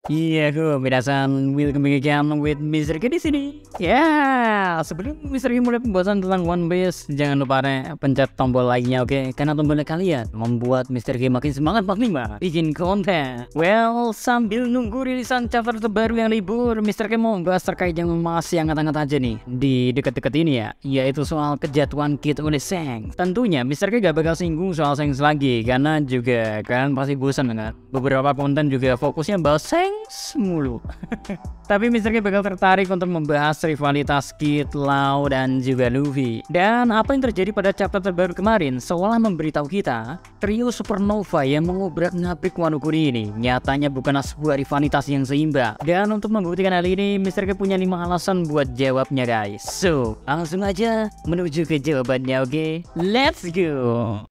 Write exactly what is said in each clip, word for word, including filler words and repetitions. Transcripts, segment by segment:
Iya, aku minasan welcome back again with mister K di sini. Ya, sebelum mister K mulai pembahasan tentang One Piece, jangan lupa nih pencet tombol like-nya, oke? Okay? Karena tombolnya kalian membuat mister K makin semangat maklima bikin konten. Well, sambil nunggu rilisan chapter terbaru yang libur, mister K mau bahas terkait yang masih hangat-hangat aja nih di deket-deket ini ya, yaitu soal kejatuhan Kid oleh Shanks. Tentunya mister K gak bakal singgung soal Shanks lagi, karena juga kalian pasti bosan kan? Beberapa konten juga fokusnya bahas Shanks mulu. Tapi mister K bakal tertarik untuk membahas rivalitas Kid, Law, dan juga Luffy. Dan apa yang terjadi pada chapter terbaru kemarin seolah memberitahu kita trio supernova yang mengobrak-ngabrik Wano Kuni ini nyatanya bukanlah sebuah rivalitas yang seimbang. Dan untuk membuktikan hal ini, mister K punya lima alasan buat jawabnya guys. So, langsung aja menuju ke jawabannya, oke? Okay? Let's go!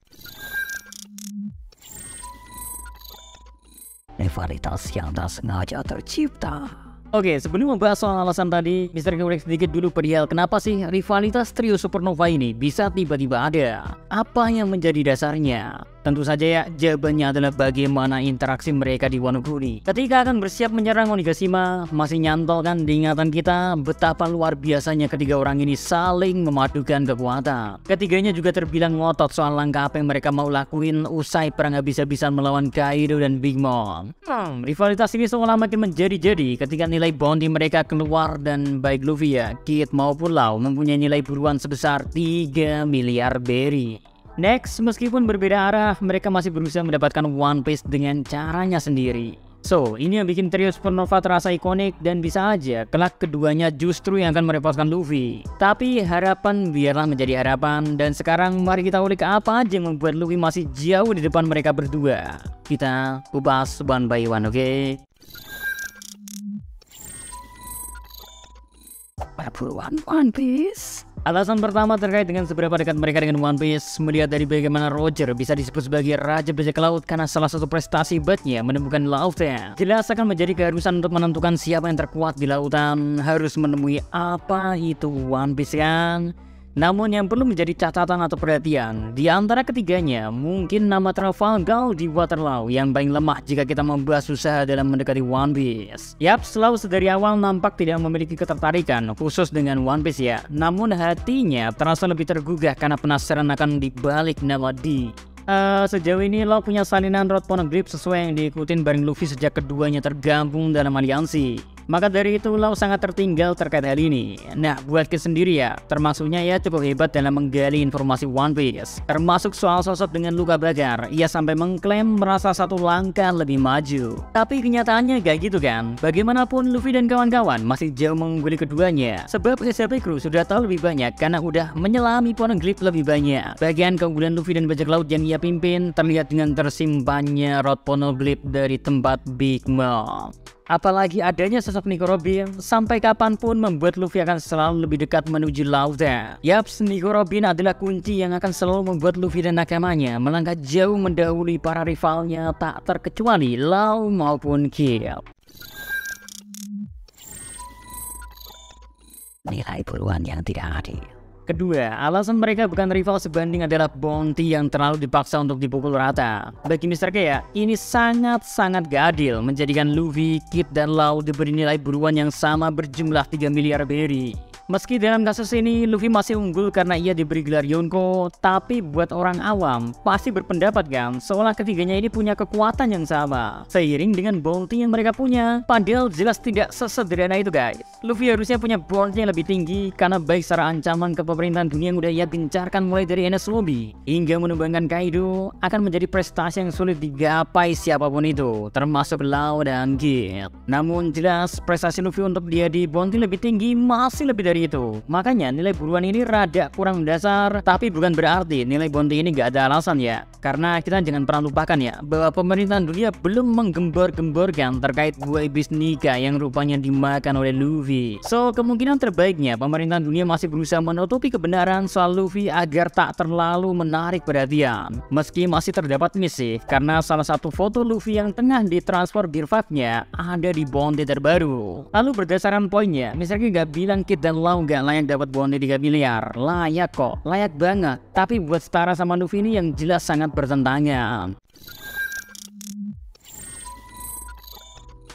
Rivalitas yang tak sengaja tercipta. Oke, sebelum membahas soal alasan tadi, mister K ulik sedikit dulu perihal kenapa sih rivalitas trio supernova ini bisa tiba-tiba ada. Apa yang menjadi dasarnya? Tentu saja ya, jawabannya adalah bagaimana interaksi mereka di Wano Kuni. Ketika akan bersiap menyerang Onigashima, masih nyantol kan di ingatan kita betapa luar biasanya ketiga orang ini saling memadukan kekuatan. Ketiganya juga terbilang ngotot soal langkah apa yang mereka mau lakuin usai perang habis-habisan melawan Kaido dan Big Mom. Hmm, rivalitas ini seolah makin menjadi-jadi ketika nilai bounty mereka keluar dan baik Luffy ya, Kid maupun Law mempunyai nilai buruan sebesar tiga miliar berry. Next, meskipun berbeda arah, mereka masih berusaha mendapatkan One Piece dengan caranya sendiri. So, ini yang bikin trio supernova terasa ikonik dan bisa aja kelak keduanya justru yang akan merepotkan Luffy. Tapi harapan biarlah menjadi harapan, dan sekarang mari kita ulik apa aja yang membuat Luffy masih jauh di depan mereka berdua. Kita kupas one by one, oke? Okay? Perburuan One Piece. Alasan pertama terkait dengan seberapa dekat mereka dengan One Piece, melihat dari bagaimana Roger bisa disebut sebagai Raja Bajak Laut karena salah satu prestasi hebatnya menemukan lautnya. Jelas akan menjadi keharusan untuk menentukan siapa yang terkuat di lautan, harus menemui apa itu One Piece kan? Namun yang perlu menjadi catatan atau perhatian, di antara ketiganya mungkin nama Trafalgar di Waterloo yang paling lemah jika kita membahas usaha dalam mendekati One Piece. Yap, Law dari awal nampak tidak memiliki ketertarikan khusus dengan One Piece ya, namun hatinya terasa lebih tergugah karena penasaran akan dibalik nama D. Uh, sejauh ini Law punya salinan Rod Poneglyph sesuai yang diikutin bareng Luffy sejak keduanya tergabung dalam aliansi. Maka dari itu Law sangat tertinggal terkait hal ini. Nah, buat Kid sendiri ya, termasuknya ya cukup hebat dalam menggali informasi One Piece. Termasuk soal sosok dengan luka bakar, ia sampai mengklaim merasa satu langkah lebih maju. Tapi kenyataannya gak gitu kan. Bagaimanapun Luffy dan kawan-kawan masih jauh mengungguli keduanya. Sebab S P Crew sudah tahu lebih banyak karena udah menyelami Poneglyph lebih banyak. Bagian keunggulan Luffy dan bajak laut yang ia pimpin terlihat dengan tersimpannya Rod Poneglyph dari tempat Big Mom. Apalagi adanya sosok Nico Robin sampai kapanpun membuat Luffy akan selalu lebih dekat menuju lautan. Yaps, Nico Robin adalah kunci yang akan selalu membuat Luffy dan nakamanya melangkah jauh mendahului para rivalnya tak terkecuali Law maupun Kid. Nilai buruan yang tidak adil. Kedua, alasan mereka bukan rival sebanding adalah bounty yang terlalu dipaksa untuk dipukul rata. Bagi mister K ya, ini sangat-sangat gak adil menjadikan Luffy, Kid, dan Law diberi nilai buruan yang sama berjumlah tiga miliar berry. Meski dalam kasus ini Luffy masih unggul karena ia diberi gelar Yonko, tapi buat orang awam pasti berpendapat kan seolah ketiganya ini punya kekuatan yang sama seiring dengan bounty yang mereka punya. Padahal jelas tidak sesederhana itu guys. Luffy harusnya punya bounty yang lebih tinggi karena baik secara ancaman ke pemerintahan dunia yang udah ia gencarkan mulai dari Enies Lobby hingga menumbangkan Kaido akan menjadi prestasi yang sulit digapai siapapun itu, termasuk Law dan Kid. Namun jelas prestasi Luffy untuk dia di bounty lebih tinggi masih lebih dari itu. Makanya nilai buruan ini rada kurang mendasar, tapi bukan berarti nilai bounty ini gak ada alasan ya. Karena kita jangan pernah lupakan ya bahwa pemerintahan dunia belum menggembor-gemborkan terkait buah iblis Nika yang rupanya dimakan oleh Luffy. So kemungkinan terbaiknya pemerintahan dunia masih berusaha menutupi kebenaran soal Luffy agar tak terlalu menarik perhatian. Meski masih terdapat misi karena salah satu foto Luffy yang tengah ditransfer Gear lima-nya ada di bounty terbaru. Lalu berdasarkan poinnya, misalnya gak bilang Kid dan Law gak layak dapat bounty tiga miliar. Layak kok, layak banget. Tapi buat setara sama Luffy ini yang jelas sangat bertentangan.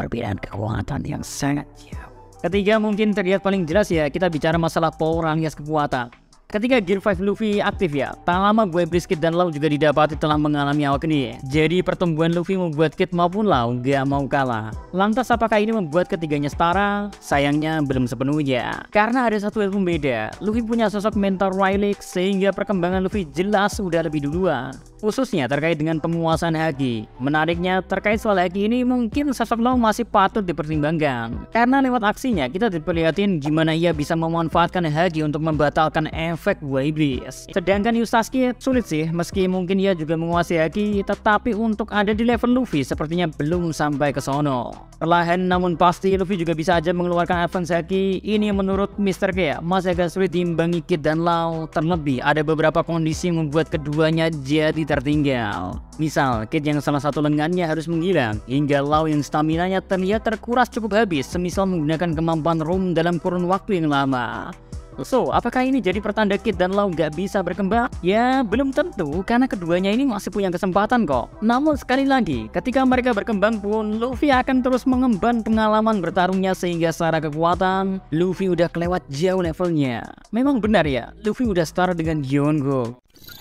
perbedaan kekuatan yang sangat jauh. Ketiga mungkin terlihat paling jelas ya, kita bicara masalah power alias kekuatan. Ketika Gear lima Luffy aktif ya, tak lama Boy Bridge, Kid dan Law juga didapati telah mengalami awakening. Jadi pertumbuhan Luffy membuat Kid maupun Law gak mau kalah. Lantas apakah ini membuat ketiganya setara? Sayangnya belum sepenuhnya. Karena ada satu hal pembeda, Luffy punya sosok mentor Rayleigh sehingga perkembangan Luffy jelas udah lebih duluan. Khususnya terkait dengan penguasaan haki. Menariknya terkait soal haki ini mungkin sosok Law masih patut dipertimbangkan. Karena lewat aksinya kita diperlihatin gimana ia bisa memanfaatkan haki untuk membatalkan efek Boy Bridge. Sedangkan Yusasky sulit sih, meski mungkin ia juga menguasai haki, tetapi untuk ada di level Luffy sepertinya belum sampai ke sono. Perlahan namun pasti Luffy juga bisa aja mengeluarkan advance haki. Ini menurut mister K masih agak sulit diimbangi Kid dan Law. Terlebih ada beberapa kondisi yang membuat keduanya jadi tertinggal. Misal, Kid yang salah satu lengannya harus menghilang, hingga Law yang staminanya terlihat terkuras cukup habis, semisal menggunakan kemampuan Room dalam kurun waktu yang lama. So, apakah ini jadi pertanda Kid dan Law gak bisa berkembang? Ya, belum tentu, karena keduanya ini masih punya kesempatan kok. Namun sekali lagi, ketika mereka berkembang pun, Luffy akan terus mengemban pengalaman bertarungnya sehingga secara kekuatan, Luffy udah kelewat jauh levelnya. Memang benar ya, Luffy udah setara dengan Yonko.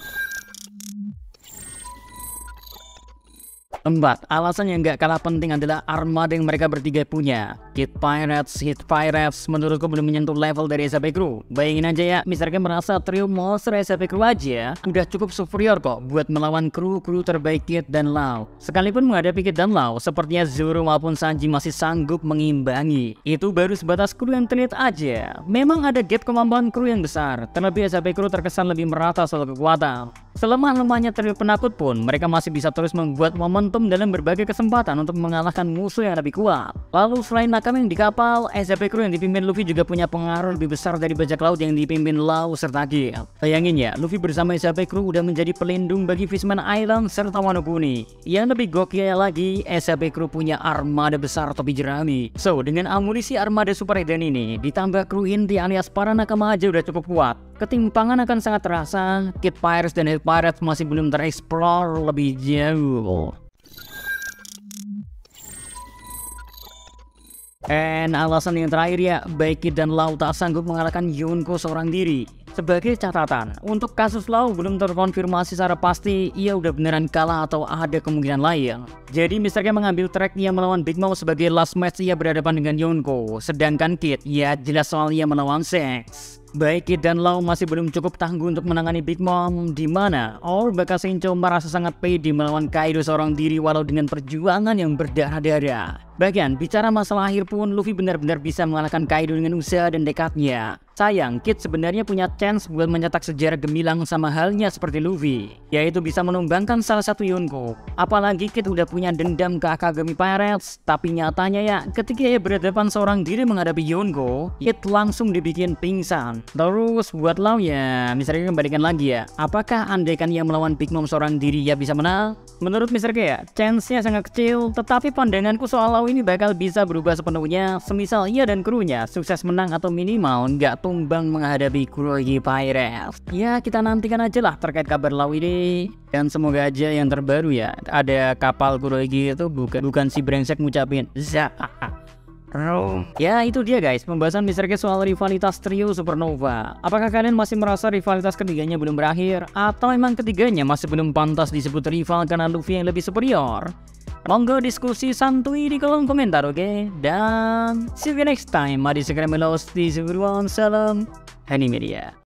Empat, alasan yang gak kalah penting adalah armada yang mereka bertiga punya. Kid Pirates, Hit Pirates menurutku belum menyentuh level dari S A P Crew. Bayangin aja ya, mister K merasa trio monster S A P Crew aja udah cukup superior kok buat melawan kru-kru terbaik Kid dan Law. Sekalipun menghadapi Kid dan Law, sepertinya Zoro maupun Sanji masih sanggup mengimbangi. Itu baru sebatas kru yang terlihat aja. Memang ada gap kemampuan kru yang besar, terlebih S A P Crew terkesan lebih merata soal kekuatan. Selemah-lemahnya trio penakut pun, mereka masih bisa terus membuat momentum dalam berbagai kesempatan untuk mengalahkan musuh yang lebih kuat. Lalu selain nakam yang di kapal, S A P Crew yang dipimpin Luffy juga punya pengaruh lebih besar dari bajak laut yang dipimpin Law serta Kid. Bayangin ya, Luffy bersama S A P Crew udah menjadi pelindung bagi Fishman Island serta Wano Kuni. Yang lebih gokil lagi, S A P Crew punya armada besar topi jerami. So, dengan amunisi armada Super Eden ini, ditambah kru inti alias para nakama aja udah cukup kuat. Ketimpangan akan sangat terasa. Kid Pirates dan Hit Pirates masih belum tereksplor lebih jauh. Dan alasan yang terakhir ya, baik Kid dan Law tak sanggup mengalahkan Yonko seorang diri. Sebagai catatan, untuk kasus Law belum terkonfirmasi secara pasti ia udah beneran kalah atau ada kemungkinan lain. Jadi mister K mengambil track ia melawan Big Mom sebagai last match ia berhadapan dengan Yonko. Sedangkan Kid, ya jelas soal ia melawan Shanks. Baik Kid dan Law masih belum cukup tangguh untuk menangani Big Mom, di mana All Bakasencho merasa sangat pede melawan Kaido seorang diri walau dengan perjuangan yang berdarah-darah. Bahkan bicara masalah akhir pun Luffy benar-benar bisa mengalahkan Kaido dengan usaha dan dekatnya. Sayang, Kid sebenarnya punya chance buat mencetak sejarah gemilang sama halnya seperti Luffy, yaitu bisa menumbangkan salah satu Yonko. Apalagi Kid udah punya dendam ke Akagami Pirates, tapi nyatanya ya ketika ia berhadapan seorang diri menghadapi Yonko, Kid langsung dibikin pingsan. Terus buat Law ya, mister K kembalikan lagi ya, apakah andaikan ia melawan Big Mom seorang diri ia bisa menang? Menurut mister K ya, chance-nya sangat kecil, tetapi pandanganku soal Law ini bakal bisa berubah sepenuhnya semisal ia dan krunya sukses menang atau minimal nggak tumbang menghadapi Kurogi Pirates. Ya kita nantikan aja lah terkait kabar Law ini. Dan semoga aja yang terbaru ya, ada kapal Kurogi itu bukan bukan si brengsek ngucapin Za. Ya itu dia guys, pembahasan mister K soal rivalitas trio Supernova. Apakah kalian masih merasa rivalitas ketiganya belum berakhir? Atau emang ketiganya masih belum pantas disebut rival karena Luffy yang lebih superior? Monggo diskusi santuy di kolom komentar, oke? Okay? Dan see you next time. Mari segera melos di everyone. Salam Animedia.